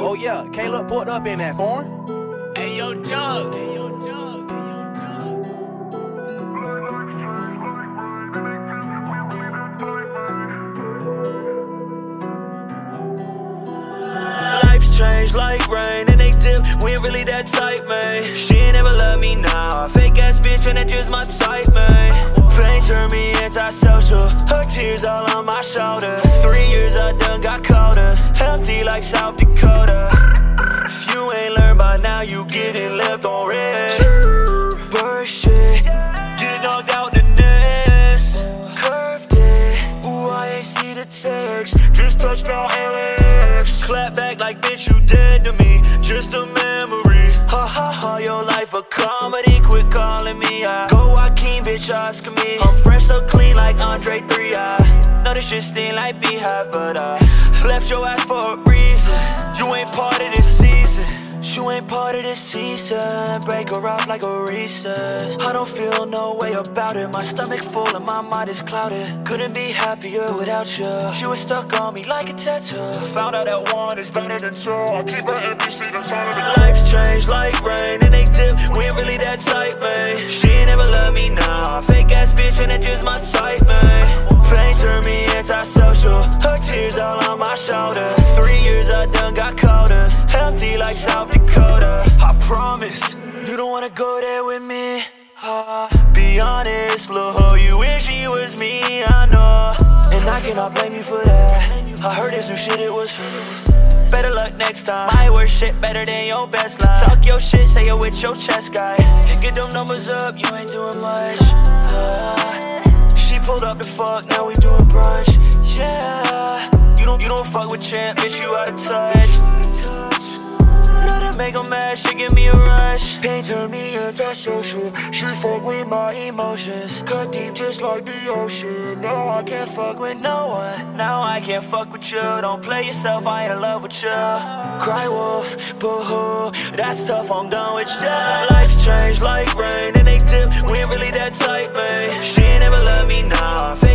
Oh yeah, Caleb pulled up in that foreign. Hey yo, Doug. Hey yo, Doug. Hey yo, Doug. Life's changed like rain and they dip. We ain't really that tight, man. She ain't never love me now. Fake ass bitch and that just my type, man. Fame turned me antisocial. Her tears all on my shoulder. 3 years I done got colder. Empty like South Dakota. If you ain't learned by now, you getting left on red. Bird shit, get knocked out the nest. Curved it, ooh, I ain't see the text. Just touched on LAX. Clap back like bitch, you dead to me. Just a memory. Ha ha ha, your life a comedy. Quit calling me out. Go Joaquin, bitch, asking me. I'm fresh so clean like Andre 3I. Know this shit sting like Beehive, but I left your ass for a reason. You ain't part of this season. You ain't part of this season. Break her off like a recess. I don't feel no way about it. My stomach full and my mind is clouded. Couldn't be happier without you. She was stuck on me like a tattoo. Found out that one is better than two. I keep her NPC that's all of it. Life's changed like rain and they dip. We ain't really that tight, man. She ain't never love me now. Fake ass bitch and that just my type, man. Fame turned me antisocial. Her tears all on my shoulder. 3 years I done got colder. Empty like South Dakota. I promise you don't wanna go there with me. Be honest, lil' hoe, you wish he was me, I know. And I cannot blame you for that. I heard this new shit, it was better luck next time. My worst shit better than your best line. Talk your shit, say it with your chest guy. Get them numbers up, you ain't doing much. She pulled up the fuck, now we doing brunch. Yeah, you don't fuck with champ, bitch, you out of touch. Let her make 'em mad, she give me a rush. Pain turned me antisocial. She fuck with my emotions. Cut deep just like the ocean. Now I can't fuck with no one. Now I can't fuck with you. Don't play yourself, I ain't in love with you. Cry wolf, boo-hoo, that's tough, I'm done with you. Life's changed like rain and they dip. We ain't really that tight, man. She ain't never love me now.